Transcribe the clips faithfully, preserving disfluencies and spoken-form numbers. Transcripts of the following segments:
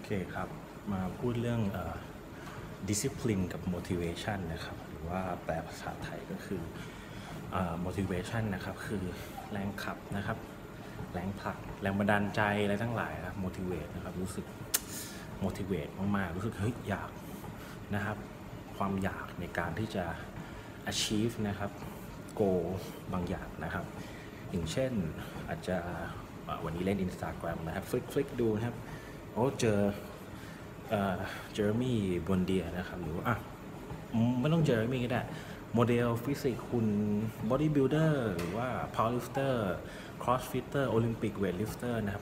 เคครับมาพูดเรื่อง discipline กับ motivation นะครับหรือว่าแปลภาษาไทยก็คือ motivation นะครับคือแรงขับนะครับแรงผลักแรงบันดาลใจอะไรทั้งหลายครับ motivate นะครับรู้สึก motivate มากๆรู้สึกเฮ้ยอยากนะครับความอยากในการที่จะ achieve นะครับ goal บางอย่างนะครับอย่างเช่นอาจจะวันนี้เล่น Instagram นะครับฟลิกฟลิกดูนะครับโอ้เจอเจอร์มี่บอนเดียนะครับหรือว่าอ่ะไม่ต้องเจอร์มี่ก็ได้โมเดลฟิสิกส์คุณบอดี้บิลดเออร์หรือว่าพาวลิฟเตอร์ครอสฟิตเตอร์โอลิมปิกเวทลิฟเตอร์นะครับ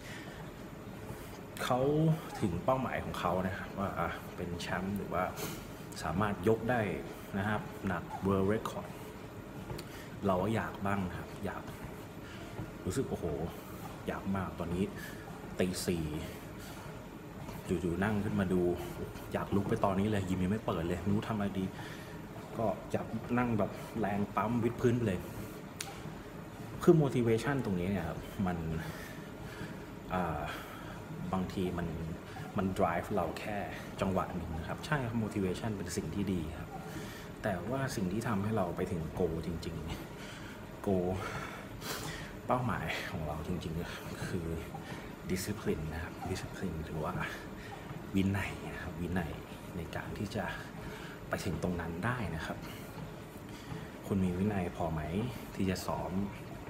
เขาถึงเป้าหมายของเขานะครับว่าอ่ะเป็นแชมป์หรือว่าสามารถยกได้นะครับหนัก World Record เราก็อยากบ้างครับอยากรู้สึกโอ้โหอยากมากตอนนี้ตีสี่อยู่ๆนั่งขึ้นมาดูอยากลุกไปตอนนี้เลยยิมยังไม่เปิดเลยไม่รู้ทำอะไรดีก็อยากนั่งแบบแรงปั๊มวิดพื้นไปเลยคือ motivation ตรงนี้เนี่ยครับมันบางทีมันมัน drive เราแค่จังหวะหนึ่งนะครับใช่ครับ motivation เป็นสิ่งที่ดีครับแต่ว่าสิ่งที่ทำให้เราไปถึง goal จริงๆ goal เป้าหมายของเราจริงๆคือ discipline นะครับ discipline หรือว่าวินัยนะครับวินัยในการที่จะไปถึงตรงนั้นได้นะครับคุณมีวินัยพอไหมที่จะซ้อม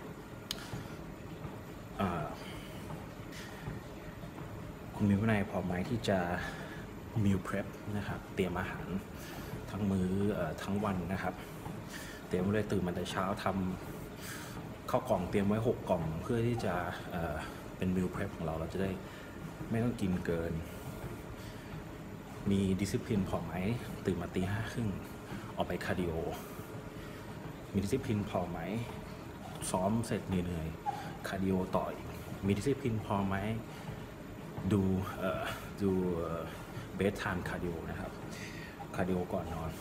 คุณมีวินัยพอไหมที่จะ meal prep นะครับเตรียมอาหารทั้งมื้อทั้งวันนะครับเตรียมไว้เลยตื่นมาแต่เช้าทำข้าวกล่องเตรียมไว้หกกล่องเพื่อที่จะเอ่อเป็น meal prep ของเราเราจะได้ไม่ต้องกินเกินมีดิสซิปลินพอไหมตื่นมาตีห้าครึ่งออกไปคาร์ดิโอมีดิสซิปลินพอไหมซ้อมเสร็จเหนื่อยๆคาร์ดิโอต่ออีกมีดิสซิปลินพอไหมดูเอ่อดูเบสไทม์คาร์ดิโอนะครับคาร์ดิโอก่อนนอน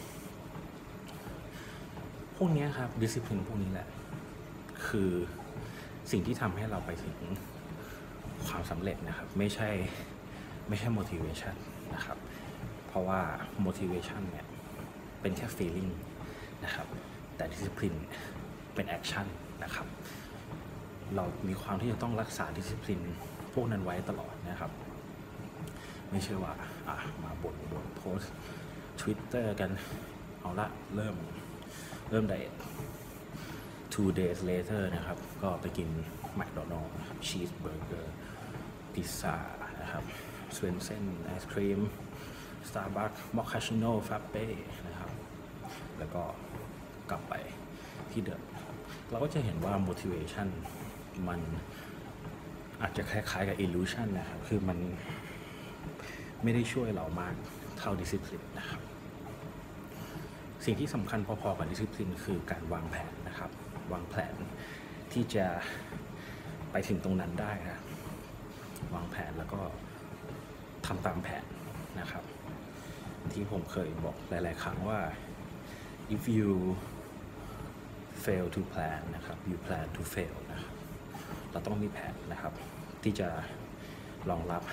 พวกนี้ครับดิสซิปลินพวกนี้แหละคือสิ่งที่ทำให้เราไปถึงความสำเร็จนะครับไม่ใช่ไม่ใช่ motivation นะครับเพราะว่า motivation เนี่ยเป็นแค่ feeling นะครับแต่ discipline เป็น action นะครับเรามีความที่จะต้องรักษา discipline พวกนั้นไว้ตลอดนะครับไม่ใช่ว่าอ่ะมาบ่นบ่นโพสต์ Twitter กันเอาละเริ่มเริ่มไดเอท two days later นะครับก็ไปกินแมคโดนัลด์ชีสเบอร์เกอร์พิซซ่านะครับสเวนเซ่นไอศครีมสตาร์บัคมอคคาชิโน่ฟราเป้นะครับแล้วก็กลับไปที่เดิมเราก็จะเห็นว่า motivation มันอาจจะคล้ายๆกับ illusion นะครับคือมันไม่ได้ช่วยเรามากเท่า discipline นะครับสิ่งที่สำคัญพอๆกับ discipline คือการวางแผนนะครับวางแผนที่จะไปถึงตรงนั้นได้นะวางแผนแล้วก็ทำตามแผนนะครับที่ผมเคยบอกหลายๆครั้งว่า if you fail to plan นะครับ you plan to fail นะครับเราต้องมีแผนนะครับที่จะรองรับ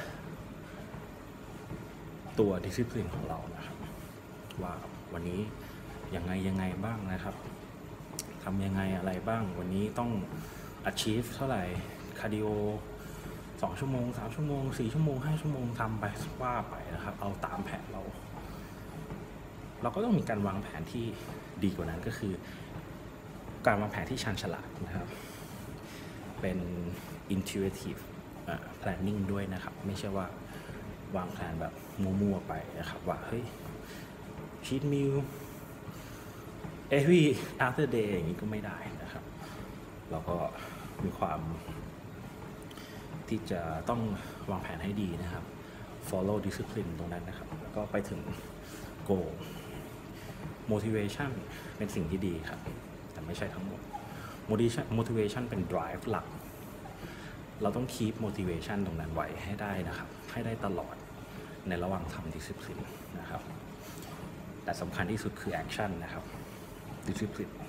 ตัว discipline ของเรานะครับว่าวันนี้ยังไงยังไงบ้างนะครับทำยังไงอะไรบ้างวันนี้ต้อง achieve เท่าไหร่คาร์ดิโอสองชั่วโมงสามชั่วโมงสี่ชั่วโมงห้าชั่วโมงทำไปว่าไปนะครับเอาตามแผนเราเราก็ต้องมีการวางแผนที่ดีกว่านั้นก็คือการวางแผนที่ชันฉลาดนะครับเป็น intuitive planning ด้วยนะครับไม่ใช่ว่าวางแผนแบบมั่วๆไปนะครับว่าเฮ้ย cheat meal every after day อย่างนี้ก็ไม่ได้นะครับเราก็มีความที่จะต้องวางแผนให้ดีนะครับ follow discipline ตรงนั้นนะครับแล้วก็ไปถึง goal motivation เป็นสิ่งที่ดีครับแต่ไม่ใช่ทั้งหมด motivation motivation เป็น drive หลักเราต้อง keep motivation ตรงนั้นไว้ให้ได้นะครับให้ได้ตลอดในระหว่างทำ discipline นะครับแต่สำคัญที่สุดคือ action นะครับ discipline